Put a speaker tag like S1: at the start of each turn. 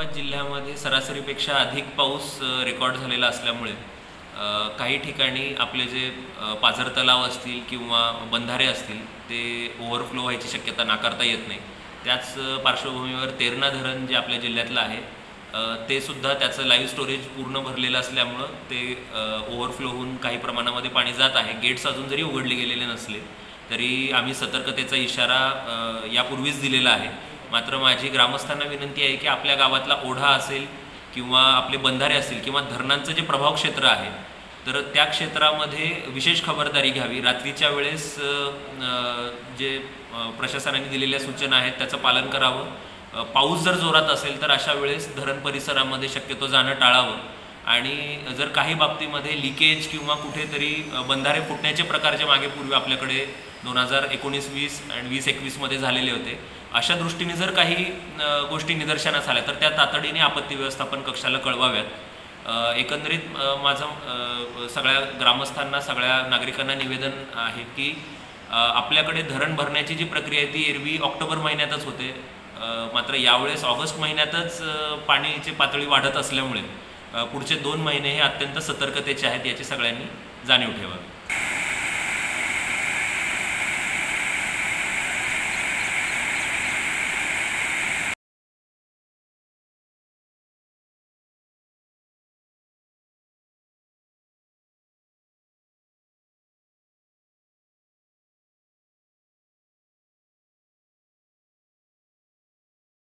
S1: औरंगाबाद जिल्ह्यामध्ये सरासरीपेक्षा अधिक पाऊस रेकॉर्ड झालेला असल्यामुळे काही ठिकाणी आपले जे पाझर तलाव असतील किंवा बंधारे असतील ते ओव्हरफ्लो व्हायची शक्यता नाकारता येत नाही। त्याच पार्श्वभूमीवर तेरणा धरण जे आपल्या जिल्ह्यातलं आहे ते सुद्धा त्याचं लाईव्ह स्टोरेज पूर्ण भरलेलं असल्यामुळं ते ओव्हरफ्लो होऊन काही प्रमाणामध्ये पाणी जात आहे। गेट्स अजून जरी उघडले गेलेले नसले तरी आम्ही सतर्कतेचा इशारा यापूर्वीच दिलेला आहे। मात्र माझी ग्रामस्थांना विनंती आहे की आपल्या गावातला ओढा असेल किंवा आपले बंधारे असतील किंवा धरणांचं जे प्रभाव क्षेत्र आहे तर त्या क्षेत्रामध्ये विशेष खबरदारी घ्यावी। रात्रीच्या वेळेस जे प्रशासनाने दिलेल्या सूचना आहेत त्याचं पालन करावं। पाऊस जर जोरात असेल तर अशा वेळेस धरण परिसरामध्ये शक्यतो जाणं टाळावं आणि जर काही बाबतीमध्ये लिकेज किंवा कुठेतरी बंधारे फुटण्याचे प्रकार जे मागे पूर्वी आपल्याकडे 2019-20 आणि 2021 मध्ये झालेले होते, अशा दृष्टीने जर काही गोष्टी निदर्शनास आल्या तर त्या तातडीने आपत्ती व्यवस्थापन कक्षाला कळवाव्यात। एकंदरीत माझं सगळ्या ग्रामस्थांना सगळ्या नागरिकांना निवेदन आहे की आपल्याकडे धरण भरण्याची जी प्रक्रिया आहे ती एरवी ऑक्टोबर महिन्यातच होते, मात्र यावेळेस ऑगस्ट महिन्यातच पाण्याची पातळी वाढत असल्यामुळे पुढचे 2 महिने हे अत्यंत सतर्कतेचे आहेत, याची सगळ्यांनी जाणीव ठेवावी।